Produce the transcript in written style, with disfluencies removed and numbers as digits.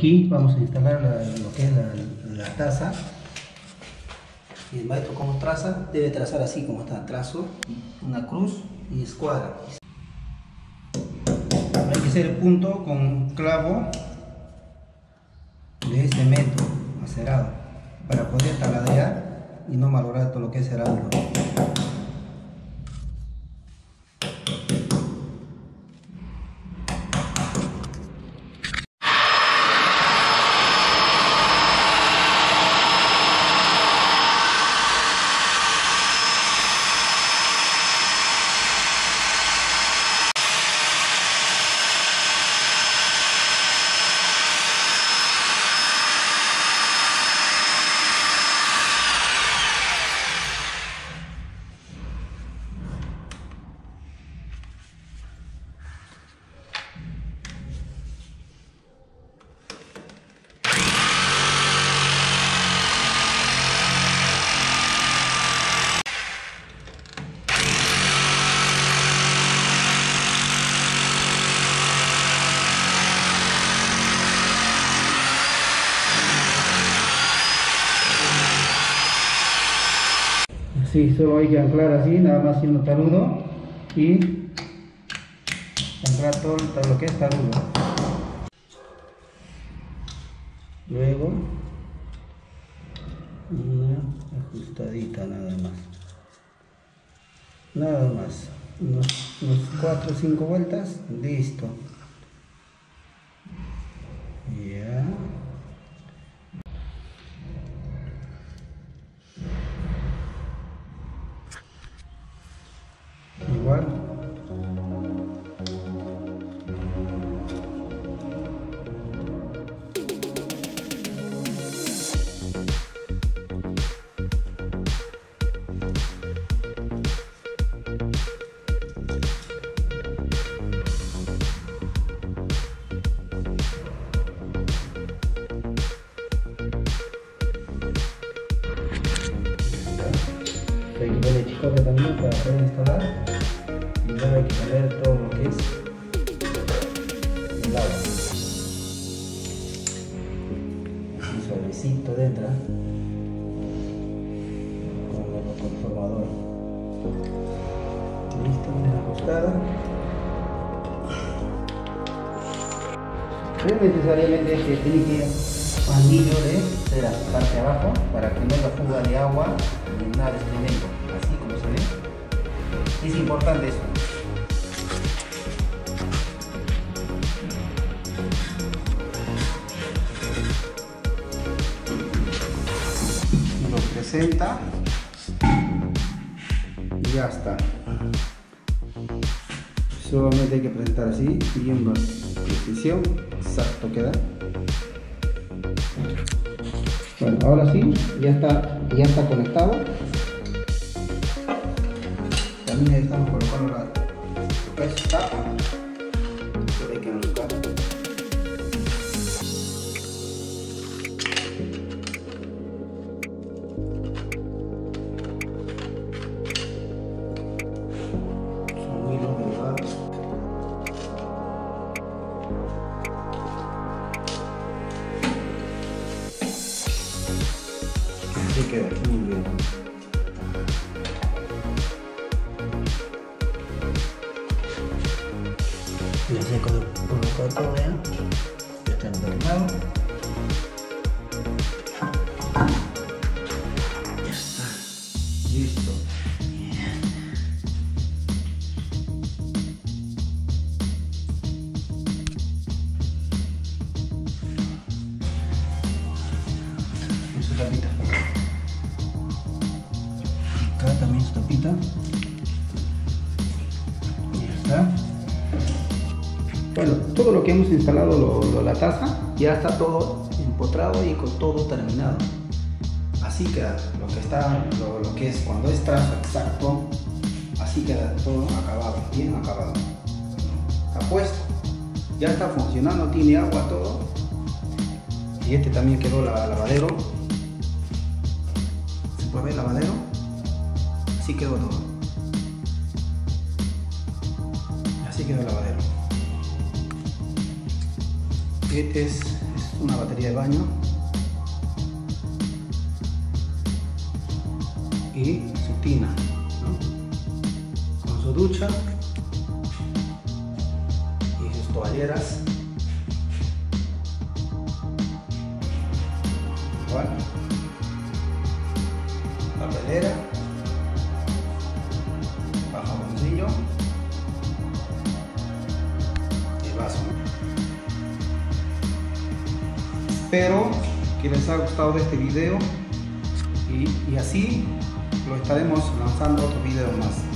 aquí vamos a instalar lo que es la taza. Y el maestro, como traza, debe trazar así como está, trazo, una cruz y escuadra. Hay que hacer el punto con clavo de cemento acerado para poder taladear y no malograr todo lo que es el ángulo. Sí, solo hay que anclar así, nada más siendo tarudo, y anclar todo lo que es tarudo. Luego una ajustadita nada más, unos 4 o 5 vueltas, listo. Ya. Igual. Hay que poner chicote también para poder instalar, y luego hay que poner todo lo que es el agua, así suavecito dentro con el conformador. Listo, una ajustada. No necesariamente es que tiene que ir anillo de la parte de abajo para que no haya fuga de agua ni nada de excremento, así como se ve. Es importante eso. Lo presenta y ya está. Solamente hay que presentar así, siguiendo precisión, exacto queda. Bueno, ahora sí, ya está conectado. También estamos colocando la tapa. Hay que buscar. Son hilos delgados. Así queda muy bien. Ya sé colocar todo, vean. Ya está entornado. Ya está. Listo. Su tapita. Acá también su tapita. Ya está. Bueno, todo lo que hemos instalado, la taza, ya está todo empotrado y con todo terminado. Así queda lo que está, lo que es cuando es trazo exacto, así queda todo acabado, bien acabado. Está puesto, ya está funcionando, tiene agua todo. Y este también quedó lavadero. ¿Se puede ver el lavadero? Así quedó todo. Así quedó el lavadero. Este es una batería de baño y su tina, ¿no? Con su ducha y sus toalleras. Igual, papelera, jaboncillo y vaso. Espero que les haya gustado este video y así lo estaremos lanzando otros videos más.